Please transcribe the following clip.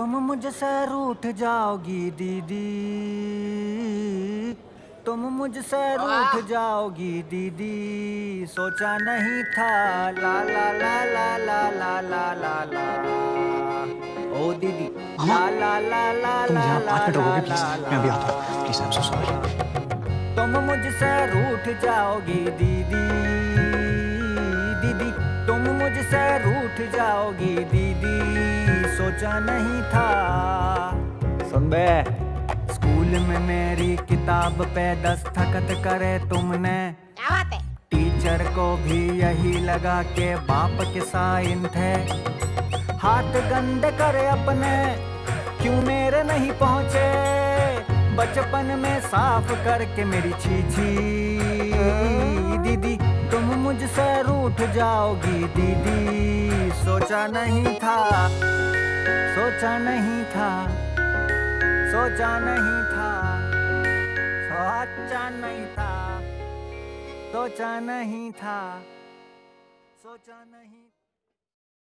तुम मुझसे रूठ जाओगी दीदी, तुम मुझसे रूठ जाओगी दीदी, सोचा नहीं था। ला ला ला ला ला ला ला ला ला ओ दीदी। मामा, ला ला ला ला तुम ला यहाँ ला 5 मिनट ला रुकोगे ला प्लीज? ला। मैं अभी आता हूँ। Please, I am so sorry. तुम मुझसे रूठ जाओगी दीदी, दीदी तुम मुझसे रूठ जाओगी दीदी, सोचा नहीं था। सुन बे, स्कूल में मेरी किताब पे दस्तखत करे तुमने, क्या बात है? टीचर को भी यही लगा के बाप के साइन थे। हाथ गंदे करे अपने, क्यों मेरे नहीं पहुंचे? बचपन में साफ करके मेरी छीछी। दीदी तुम मुझसे रूठ जाओगी दीदी, सोचा नहीं था, सोचा नहीं था, सोचा नहीं था, सोचा नहीं था, सोचा नहीं था, सोचा नहीं था।